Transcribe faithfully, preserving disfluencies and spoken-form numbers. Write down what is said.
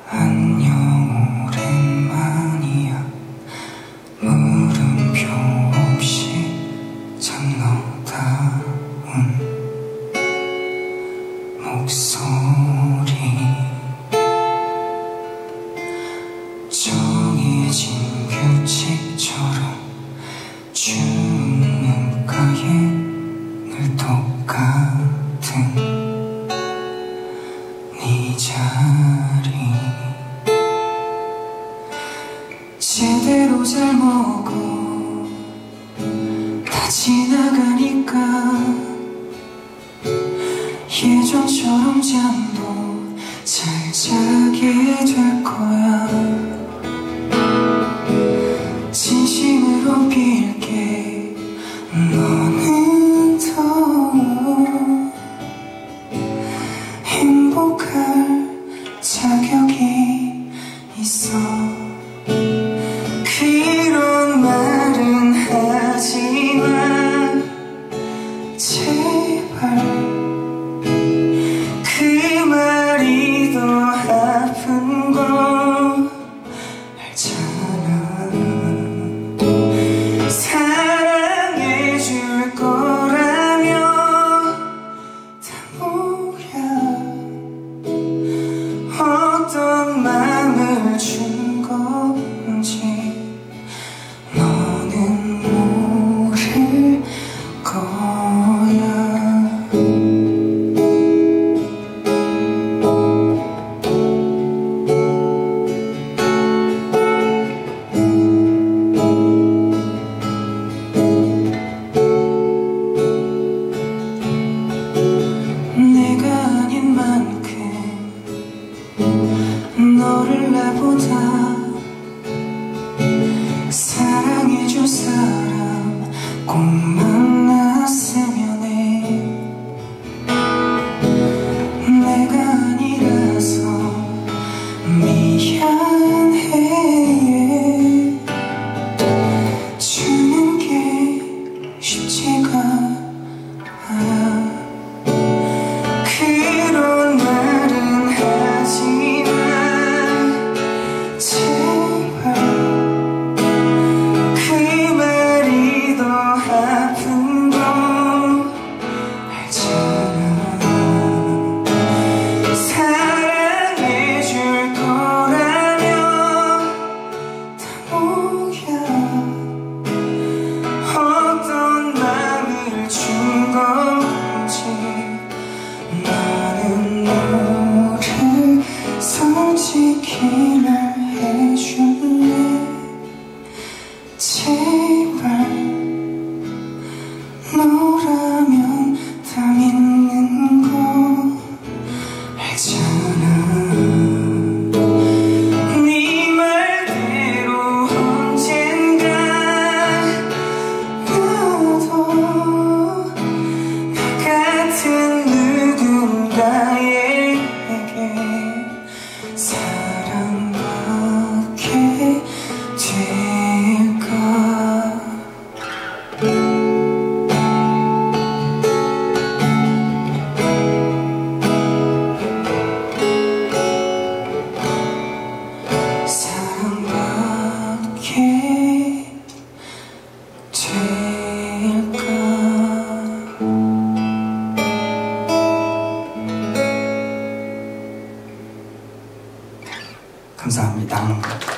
안녕 오랜만이야. 물음표 없이 참 너다운 목소리. 정해진 규칙처럼 추운 눈가에 늘 똑같은 네 자리. 제대로 잘 먹어 다 지나가니까 예전처럼 잠도 잘 자게 될 거야. 진심으로 빌게 너는 더 행복할 자격이 있어. 그런 말은 하지마 제발. 그 말이 더 아픈 거 알잖아. 사랑해줄 거라며 다 뭐야. 어떤 마음을 준 건지 너는 모를 거야. 내가 아닌 만큼 너를 나보다 사랑해줄 사람 꼭 만났으면 해. 내가 아니라서 미안해. 주는 게 쉽지가 않아. 그런 말은 하지마 제발. 그 말이 더 아픈 거 알잖아. 사랑해줄 거라며 다 뭐야. 어떤 마음을 준 건지 나는 모를. 솔직히 말해줄래 제발. 너라면 다 믿는 거 알잖아. 네 말대로 언젠가 나도 나 같은 누군가에게 사랑받게 될까. 사랑받게 될까. 감사합니다.